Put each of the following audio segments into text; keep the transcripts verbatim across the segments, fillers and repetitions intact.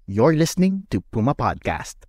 You're listening to Puma Podcast.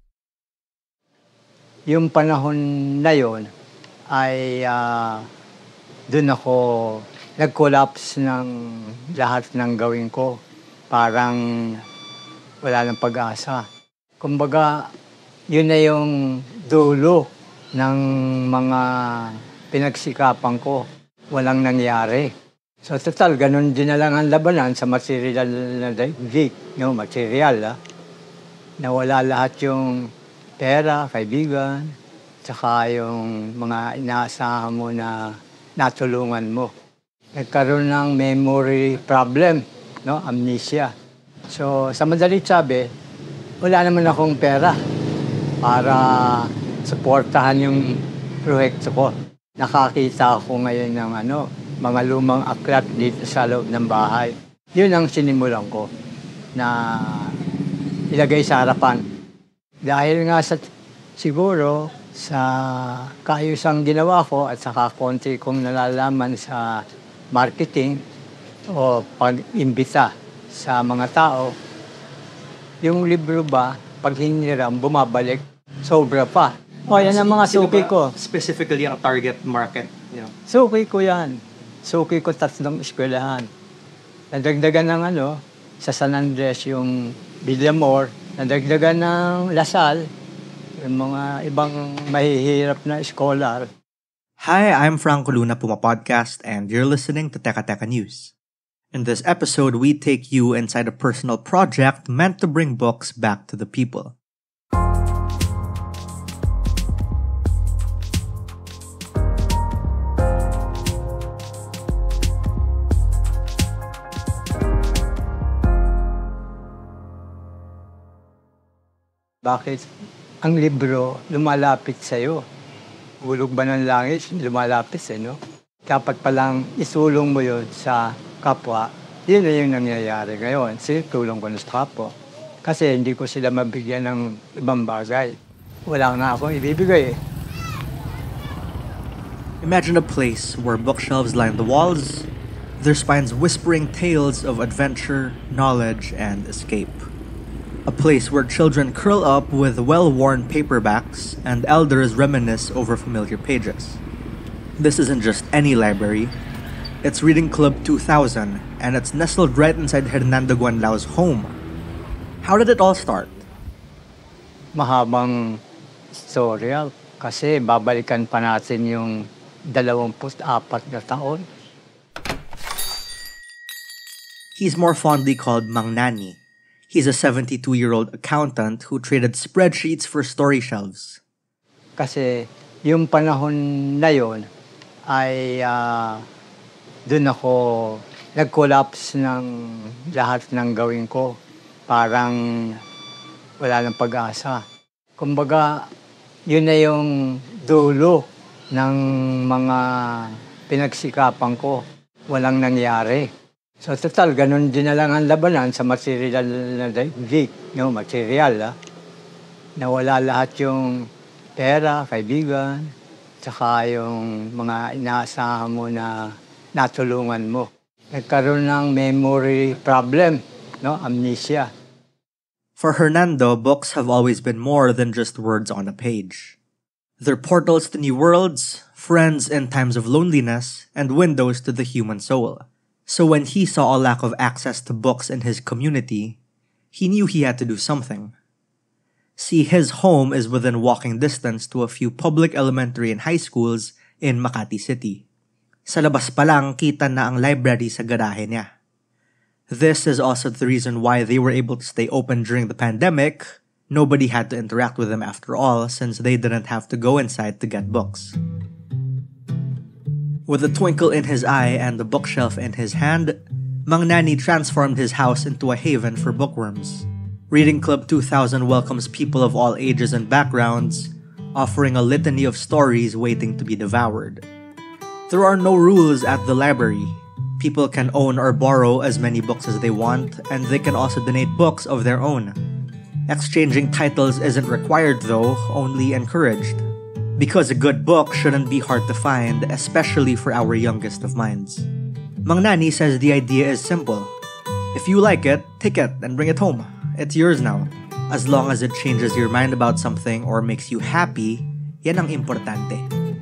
Yung panahon na yun ay uh, dun ako nag-collapse ng lahat ng gawin ko. Parang wala nang pag-asa. Kumbaga, yun na yung dulo ng mga pinagsikapan ko. Walang nangyari. So total, ganun din na lang ang labanan sa material na daigdig, no, material, ah. Nawala lahat yung pera, kaibigan, tsaka yung mga inaasahan mo na natulungan mo. Nagkaroon ng memory problem, no, amnesia. So sa madalit sabi, wala naman akong pera para suportahan yung proyekto ko. Nakakita ako ngayon ng ano, mga lumang aklat dito sa loob ng bahay. Yun ang sinimulan ko na ilagay sa harapan. Dahil nga sa siguro sa kaayusang ginawa ko at saka konti kong nalalaman sa marketing o pag-imbita sa mga tao, yung libro ba, pag hiniram, bumabalik, sobra pa. O, yan ang mga suki ko. Specifically ang target market, you know? Suki ko yan. Suki ko tatlong eskwelahan. Nadagdagan ng ano, sa San Andres yung Villamor, nadagdagan ng Lasal, yung mga ibang mahihirap na scholar. Hi, I'm Franco Luna, Puma Podcast, and you're listening to Teka Teka News. In this episode, we take you inside a personal project meant to bring books back to the people. Bakit ang libro lumalapit sa'yo? Hulog ba ng langit, lumalapit eh, no? Dapat palang isulong mo yun sa kapwa. Yun na yung nangyayari ngayon. Sinitulong ko na sa kapwa. Kasi hindi ko sila mabigyan ng ibang bagay. Wala na akong ibibigay eh. Imagine a place where bookshelves line the walls, their spines whispering tales of adventure, knowledge, and escape. A place where children curl up with well-worn paperbacks and elders reminisce over familiar pages. This isn't just any library. It's Reading Club two thousand, and it's nestled right inside Hernando Guanlao's home. How did it all start? Mahabang istorya kasi babalikan pa natin yung dalawampu't apat na taon. He's more fondly called Mang Nani. He's a seventy-two-year-old accountant who traded spreadsheets for story shelves. Kasi yung panahon na yun ay uh, dun ako nag-collapse ng lahat ng gawin ko. Parang wala nang pag-asa. Kumbaga, yun na yung dulo ng mga pinagsikapan ko. Walang nangyari. So total, ganun din na lang ang labanan sa material na daigdig, no, material, ah. Nawala lahat yung pera, kaibigan, tsaka yung mga inaasahan mo na natulungan mo. Nagkaroon ng memory problem, no, amnesia. For Hernando, books have always been more than just words on a page. They're portals to new worlds, friends in times of loneliness, and windows to the human soul. So when he saw a lack of access to books in his community, he knew he had to do something. See, his home is within walking distance to a few public elementary and high schools in Makati City. Sa labas pa lang, kita na ang library sa garahe niya. This is also the reason why they were able to stay open during the pandemic. Nobody had to interact with them after all, since they didn't have to go inside to get books. With a twinkle in his eye and the bookshelf in his hand, Mang Nani transformed his house into a haven for bookworms. Reading Club two thousand welcomes people of all ages and backgrounds, offering a litany of stories waiting to be devoured. There are no rules at the library. People can own or borrow as many books as they want, and they can also donate books of their own. Exchanging titles isn't required though, only encouraged. Because a good book shouldn't be hard to find, especially for our youngest of minds. Mang Nani says the idea is simple. If you like it, take it and bring it home. it's yours now. As long as it changes your mind about something or makes you happy, yan ang importante.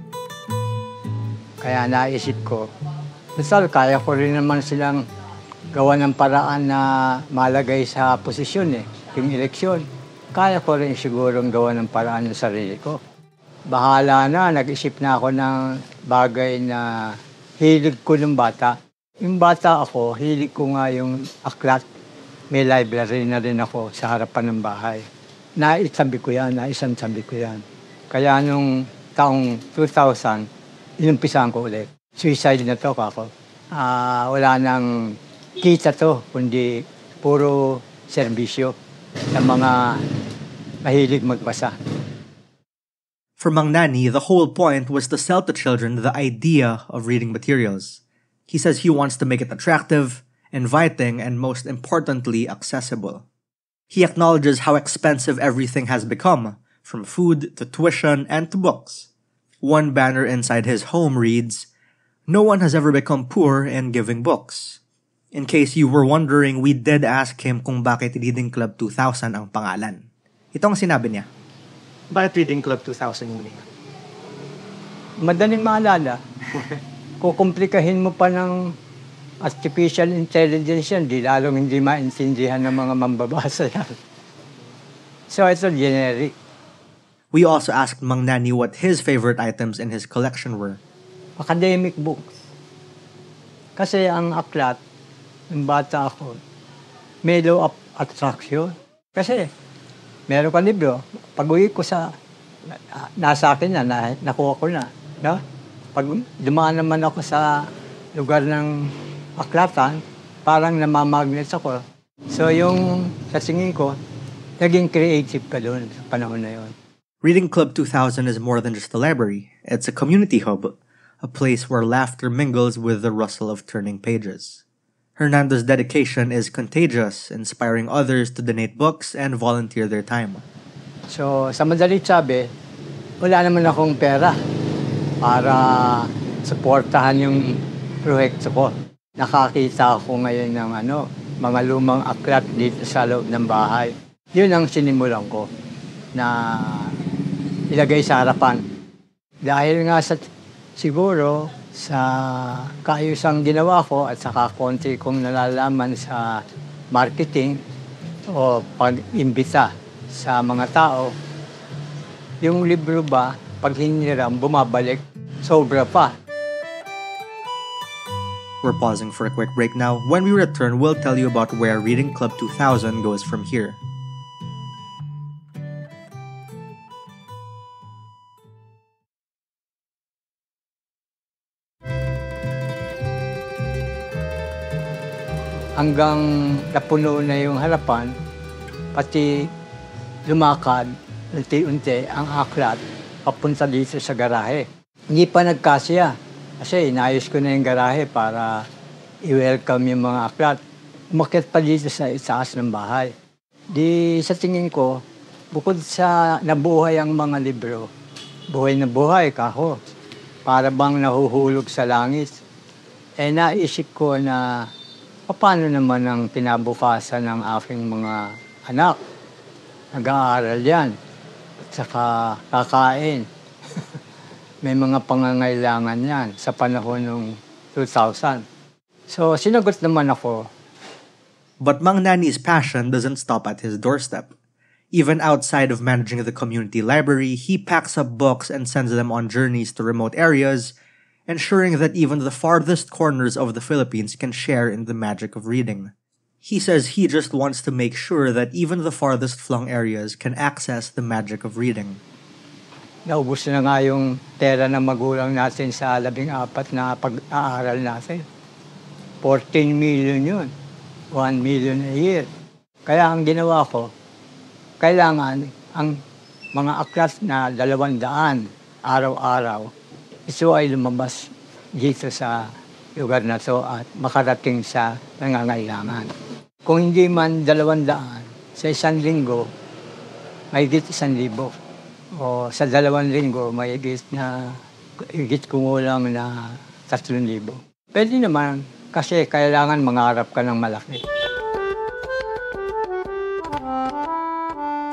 Kaya naisip ko, misal kaya ko rin naman silang gawa ng paraan na malagay sa posisyon eh, yung eleksyon. Kaya ko rin sigurong gawa ng paraan ng sarili ko. Bahala na, nag-isip na ako ng bagay na hilig ko ng bata. Yung bata ako, hilig ko nga yung aklat. May library na rin ako sa harapan ng bahay. Naisabi ko yan, naisabi ko yan. Kaya nung taong two thousand, inumpisahan ko ulit. Suicide na to kako. Uh, wala nang kita to, kundi puro serbisyo ng mga mahilig magbasa. For Mang Nani, the whole point was to sell to children the idea of reading materials. He says he wants to make it attractive, inviting, and most importantly, accessible. He acknowledges how expensive everything has become, from food to tuition and to books. One banner inside his home reads, "No one has ever become poor in giving books." In case you were wondering, we did ask him kung bakit Reading Club two thousand ang pangalan. Ito ang sinabi niya. Bakit Reading Club two thousand yung name? Madaling maalala. Kukomplikahin mo pa ng artificial intelligence yan, di lalong hindi maintindihan ng mga mambabasa yan. So it's a generic. We also asked Mang Nani what his favorite items in his collection were. Academic books. Kasi ang aklat, ng bata ako, may law of attraction. Kasi meron ka libro, pag-uwi ko sa, nasa akin na, na nakuha ko na. No? Pag dumaan naman ako sa lugar ng aklatan, parang namamagnet ako. So yung sa tingin ko, naging creative ka doon sa panahon na yun. Reading Club two thousand is more than just a library. It's a community hub, a place where laughter mingles with the rustle of turning pages. Hernando's dedication is contagious, inspiring others to donate books and volunteer their time. So sa madalit sabi, wala naman akong pera para suportahan yung proyekto ko. Nakakita ako ngayon ng ano, mga lumang aklat dito sa loob ng bahay. Yun ang sinimulan ko na ilagay sa harapan. Dahil nga sa siguro sa kaayusang ginawa ko at saka konti kong nalalaman sa marketing o pag-imbita sa mga tao, yung libro ba, pag hiniram, bumabalik, sobra pa. We're pausing for a quick break now. When we return, we'll tell you about where Reading Club two thousand goes from here. Hanggang napuno na yung harapan, pati lumakad, unti-unti ang aklat papunta dito sa garahe. Hindi pa nagkasya kasi inayos ko na yung garahe para i-welcome yung mga aklat. Umakyat pa dito sa itaas ng bahay. Di sa tingin ko, bukod sa nabuhay ang mga libro, buhay na buhay kako, para bang nahuhulog sa langit. Eh naisip ko na paano naman ang pinabukasan ng aking mga anak? Nag-aaral yan. At saka kakain. May mga pangangailangan yan sa panahon ng two thousand. So, sinagot naman ako. But Mang Nani's passion doesn't stop at his doorstep. Even outside of managing the community library, he packs up books and sends them on journeys to remote areas, ensuring that even the farthest corners of the Philippines can share in the magic of reading. He says he just wants to make sure that even the farthest flung areas can access the magic of reading. Naubos na nga yung pera ng magulang natin sa labing apat na pag-aaral natin. fourteen million yun. one million a year. Kaya ang ginawa ko, kailangan ang mga aklat na dalawang daan araw-araw, ito ay lumabas dito sa lugar na to at makarating sa nangangailangan. Kung hindi man dalawang daan, sa isang linggo, may higit isang libo. O sa dalawang linggo, may higit na, higit kumulang na tatlong libo. Pwede naman, kasi kailangan mangarap ka ng malaki.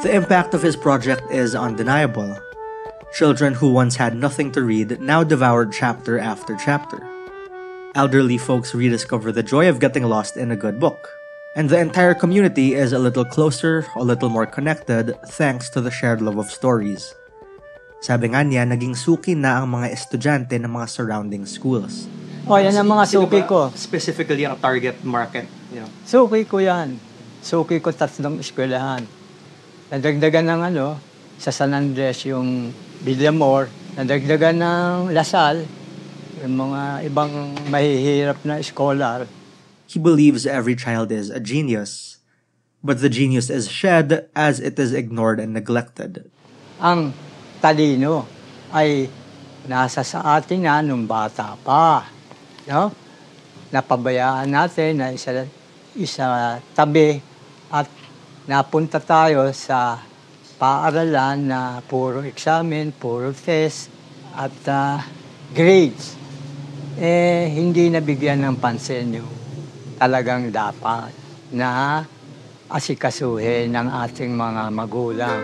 The impact of his project is undeniable. Children who once had nothing to read now devoured chapter after chapter. Elderly folks rediscover the joy of getting lost in a good book. And the entire community is a little closer, a little more connected, thanks to the shared love of stories. Sabi nga niya, naging suki na ang mga estudyante ng mga surrounding schools. O, yan ang mga Sino suki ba ko. Specifically ang target market. You know? Suki ko yan. Suki ko tatlong eskwelahan. Nadagdagan ng ano, sa San Andres yung Villamor, nadagdagan ng Lasal, yung mga ibang mahihirap na scholar. He believes every child is a genius, but the genius is shed as it is ignored and neglected. Ang talino ay nasa sa atin na nung bata pa. No? Napabayaan natin na isa, isa tabi at napunta tayo sa paaralan na puro examen, puro test at uh, grades. Eh, hindi nabigyan ng pansin yung talagang dapat na asikasuhin ng ating mga magulang.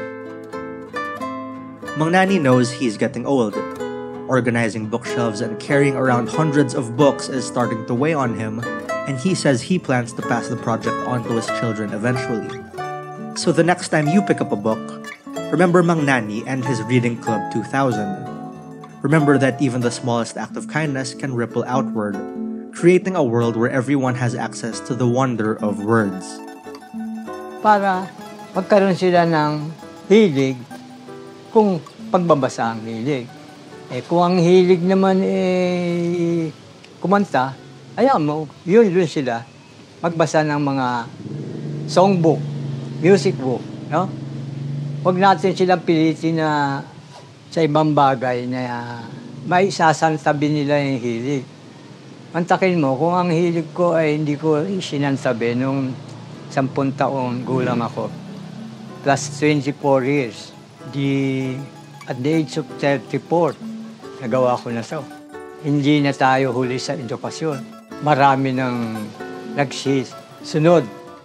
Mang Nani knows he's getting old. Organizing bookshelves and carrying around hundreds of books is starting to weigh on him, and he says he plans to pass the project on to his children eventually. So the next time you pick up a book, remember Mang Nani and his Reading Club two thousand. Remember that even the smallest act of kindness can ripple outward, creating a world where everyone has access to the wonder of words. Para magkaroon sila ng hilig kung pagbabasa ang hilig. Eh kung ang hilig naman eh kumanta, ayaw mo, yun yun sila magbasa ng mga songbook, music book, no? Huwag natin silang pilitin na sa ibang bagay na may isasantabi nila yung hilig. Mantakin mo, kung ang hilig ko ay hindi ko sinantabi nung sampung taong gulang ako, plus twenty-four years, di, at the age of thirty-four, nagawa ko na so. Hindi na tayo huli sa edukasyon. Marami nang nagsisunod.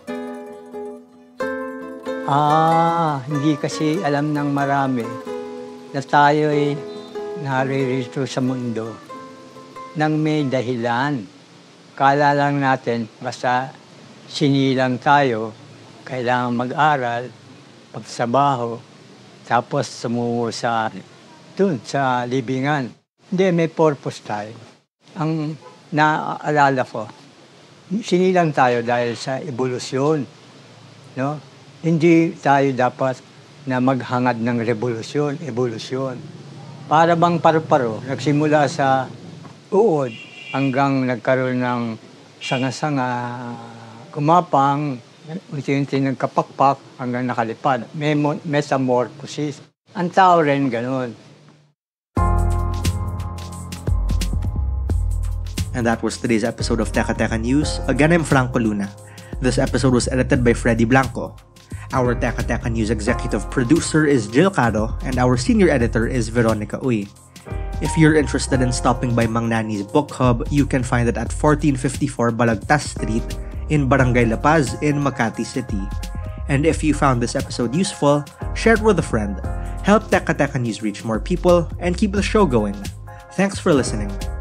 Ah, hindi kasi alam ng marami na tayo ay naririto sa mundo nang may dahilan. Kala lang natin, basta sinilang tayo, kailangan mag-aral, pagsabaho, tapos sumuwo sa dun, sa libingan. Hindi, may purpose tayo. Ang naaalala ko, sinilang tayo dahil sa evolusyon. No? Hindi tayo dapat na maghangad ng revolusyon, evolusyon. Para bang paru-paro, nagsimula sa uod hanggang nagkaroon ng sanga-sanga, kumapang, unti-unti nagkapakpak hanggang nakalipad. May metamorphosis. Ang tao rin ganun. And that was today's episode of Teka Teka News. Again, I'm Franco Luna. This episode was edited by Freddy Blanco. Our Teka Teka News executive producer is Jill Caro, and our senior editor is Veronica Uy. If you're interested in stopping by Mang Nani's book hub, you can find it at fourteen fifty-four Balagtas Street in Barangay La Paz in Makati City. And if you found this episode useful, share it with a friend. Help Teka Teka News reach more people and keep the show going. Thanks for listening.